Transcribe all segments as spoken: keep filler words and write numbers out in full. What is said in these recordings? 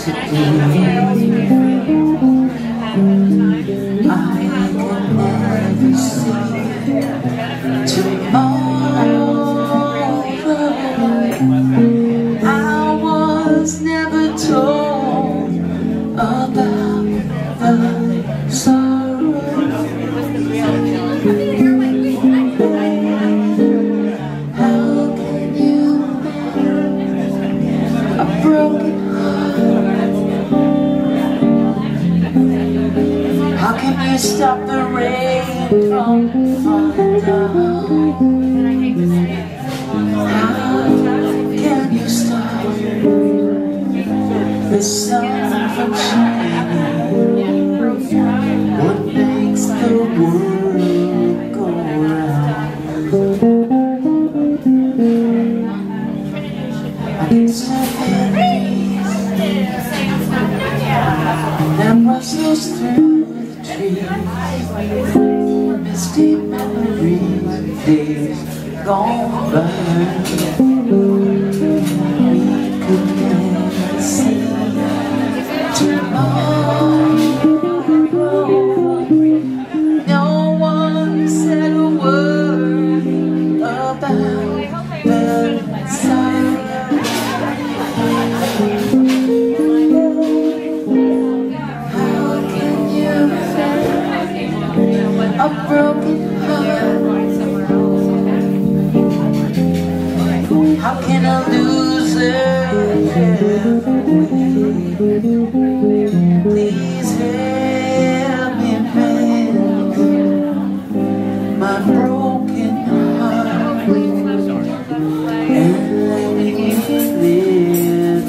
I can never see tomorrow. I was never told about the sorrow. How can you mend a broken heart? How can you stop the rain from falling down? How can you stop the sun from shining? What makes the world go round? I can smell breeze that rustles through the trees, misty memories, days gone by. We could never see tomorrow. No one said a word about the sorrow. How can you mend a broken heart? How can a loser ever win? Please help me mend my broken heart and let me live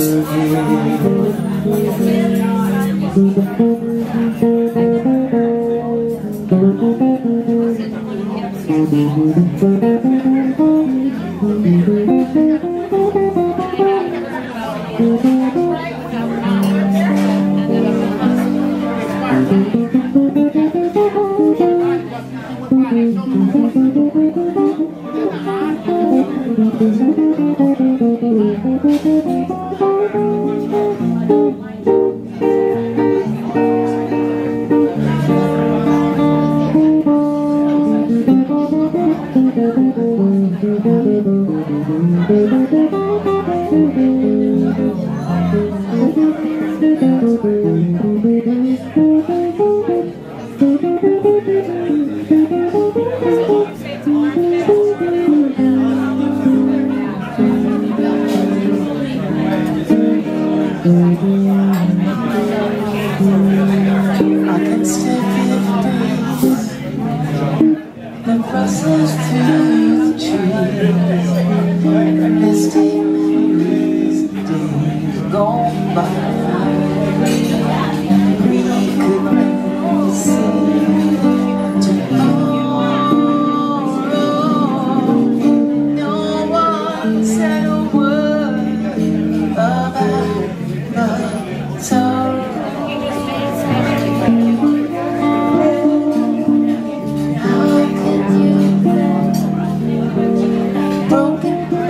I can still feel the breeze that rustles through the trees, misty memories, days gone by. We could never see tomorrow. No one said a word about the sorrow.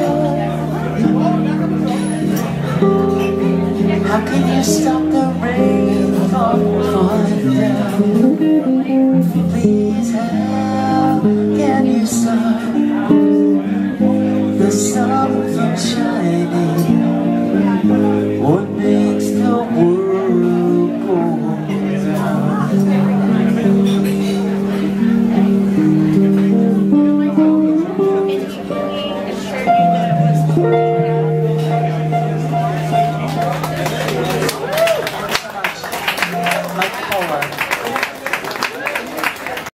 How can you stop the rain?